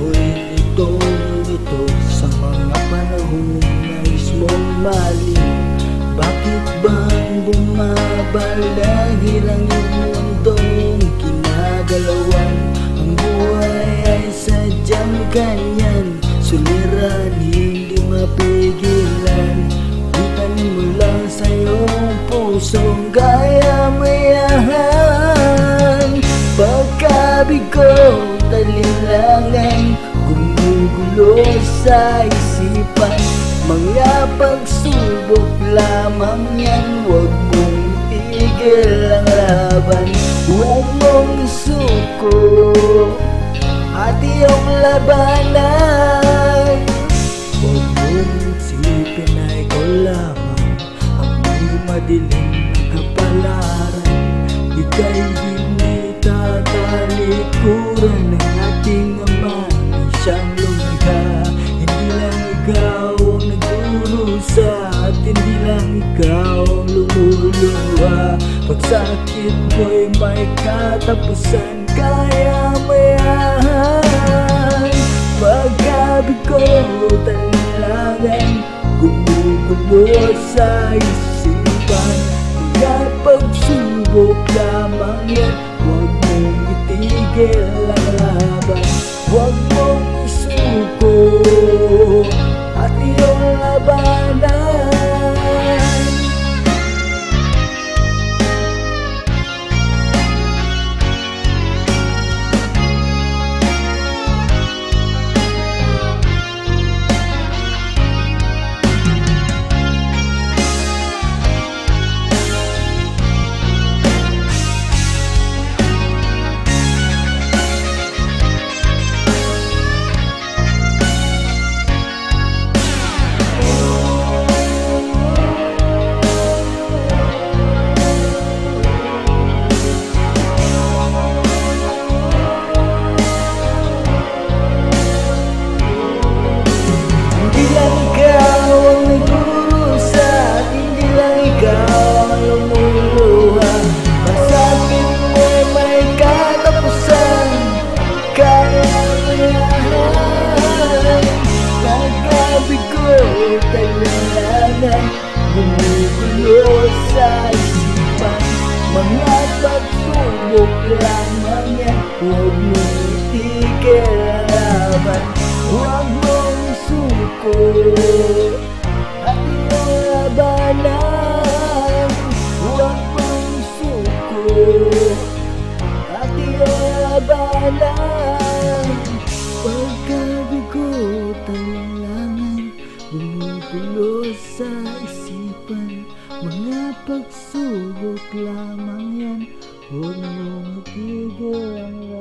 Ako'y lito sa mga panahong nais mong maling. Bakit bang bumabalahil ang iyong mundong kinagalawan? Ang buhay ay sadyang ganyan, suliran hindi mapigilan. Itanim mo lang sa iyong pusong kaya mayahan. Pagkabigo, talinlangan, gumugulo sa isipan. Mga pagsubok lamang yan, huwag mong itigil ang laban. Huwag mong isuko at iyong labanan. Huwag mong isipin na ikaw lamang ang may madilim na kapalaran. Ika'y hindi tatalikuran ng ating Ama, siyang lumikha. Hindi lang ikaw ang nagdurusa at hindi lang ikaw ang lumuluha. Pagsakit mo'y may katapusan, kaya mayahan. Pagkabigo, talinlangan, gumugulo sa isipan. Mga pagsubok lamang yan, huwag mong itigil ang laban. Huwag mong isuko at iyong labanan. Gumugulo sa isipan. Mga pagsubok lamang yan, huwag mong itigil ang laban. Huwag mong isuko at iyong labanan. Huwag mong isuko at iyong labanan. Pagkabigo, talinlangan, gumugulo sa isipan. Mga pagsubok lamang yan, huwag mong itigil ang